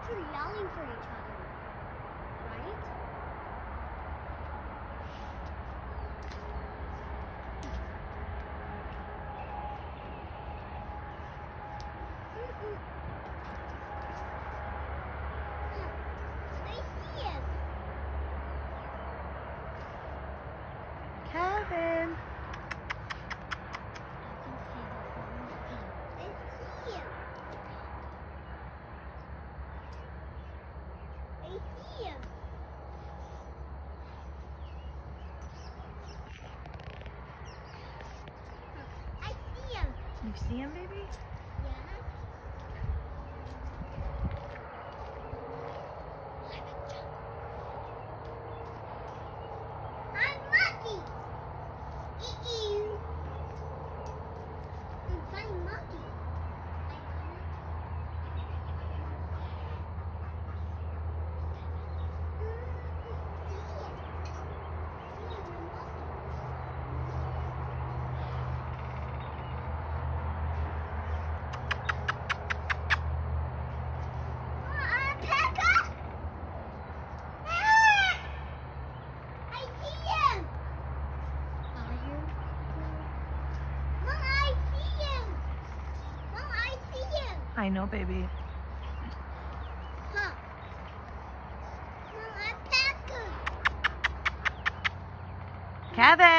dogs are yelling for each other, right? I see him. Kevin. You see him, baby? Yeah. I'm lucky. I'm lucky. I know, baby. Huh. Mom, I'm Peacock. Kevin!